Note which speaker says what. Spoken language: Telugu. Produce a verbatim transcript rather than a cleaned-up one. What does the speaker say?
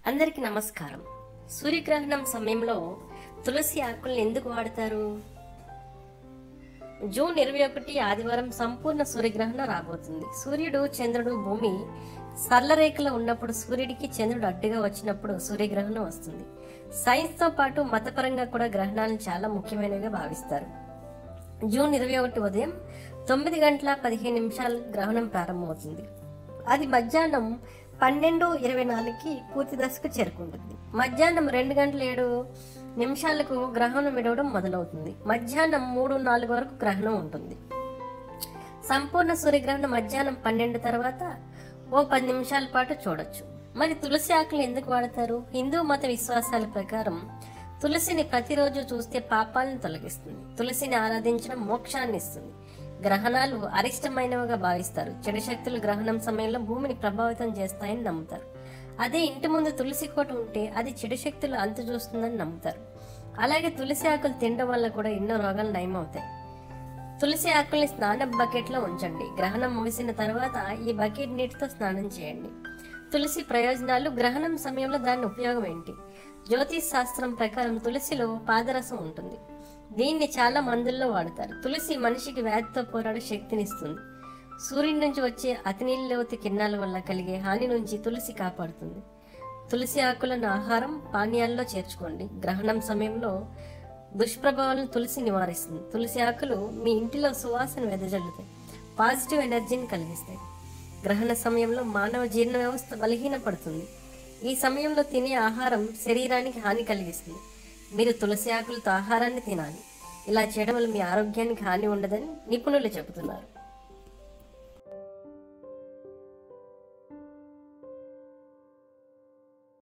Speaker 1: అందరికీ నమస్కారం. సూర్యగ్రహణం సమయంలో తులసి ఆకుల్ని ఎందుకు వాడతారు? జూన్ ఇరవై ఒకటి ఆదివారం సంపూర్ణ సూర్యగ్రహణం రాబోతుంది. సూర్యుడు, చంద్రుడు, భూమి సరళరేఖలో ఉన్నప్పుడు సూర్యుడికి చంద్రుడు అడ్డుగా వచ్చినప్పుడు సూర్యగ్రహణం వస్తుంది. సైన్స్ తో పాటు మతపరంగా కూడా గ్రహణాలను చాలా ముఖ్యమైనవిగా భావిస్తారు. జూన్ ఇరవై ఒకటి ఉదయం తొమ్మిది గంటల పదిహేను నిమిషాలు గ్రహణం ప్రారంభమవుతుంది. అది మధ్యాహ్నం పన్నెండు ఇరవై నాలుగుకి పూర్తి దశకు చేరుకుంటుంది. మధ్యాహ్నం రెండు గంటల ఏడు నిమిషాలకు గ్రహణం విడవడం మొదలవుతుంది. మధ్యాహ్నం మూడు నాలుగు వరకు గ్రహణం ఉంటుంది. సంపూర్ణ సూర్యగ్రహణం మధ్యాహ్నం పన్నెండు తర్వాత ఓ పది నిమిషాల పాటు చూడొచ్చు. మరి తులసి ఆకులు ఎందుకు వాడతారు? హిందూ మత విశ్వాసాల ప్రకారం తులసిని ప్రతిరోజు చూస్తే పాపాలను తొలగిస్తుంది. తులసిని ఆరాధించడం మోక్షాన్ని ఇస్తుంది. గ్రహణాలు అరిష్టమైనవిగా భావిస్తారు. చెడు శక్తులు గ్రహణం సమయంలో భూమిని ప్రభావితం చేస్తాయని నమ్ముతారు. అదే ఇంటి ముందు తులసి కోట ఉంటే అది చెడు శక్తులు అంతు చూస్తుందని నమ్ముతారు. అలాగే తులసి ఆకులు తినడం వల్ల కూడా ఎన్నో రోగాలు నయమవుతాయి. తులసి ఆకుల్ని స్నాన బకెట్ లో ఉంచండి. గ్రహణం ముగిసిన తర్వాత ఈ బకెట్ నీటితో స్నానం చేయండి. తులసి ప్రయోజనాలు, గ్రహణం సమయంలో దాని ఉపయోగం ఏంటి? జ్యోతిష్ శాస్త్రం ప్రకారం తులసిలో పాదరసం ఉంటుంది. దీన్ని చాలా మందుల్లో వాడతారు. తులసి మనిషికి వ్యాధితో పోరాడే శక్తినిస్తుంది. సూర్యుడి నుంచి వచ్చే అతినీలలోతి కిరణాల వల్ల కలిగే హాని నుంచి తులసి కాపాడుతుంది. తులసి ఆకులను ఆహారం, పానీయాల్లో చేర్చుకోండి. గ్రహణం సమయంలో దుష్ప్రభావాలను తులసి నివారిస్తుంది. తులసి ఆకులు మీ ఇంటిలో సువాసన వెదజల్లుతాయి, పాజిటివ్ ఎనర్జీని కలిగిస్తాయి. గ్రహణ సమయంలో మానవ జీర్ణ వ్యవస్థ బలహీనపడుతుంది. ఈ సమయంలో తినే ఆహారం శరీరానికి హాని కలిగిస్తుంది. మీరు తులసి ఆకులతో ఆహారాన్ని తినాలి. ఇలా చేయడం వల్ల మీ ఆరోగ్యానికి హాని ఉండదని నిపుణులు చెబుతున్నారు.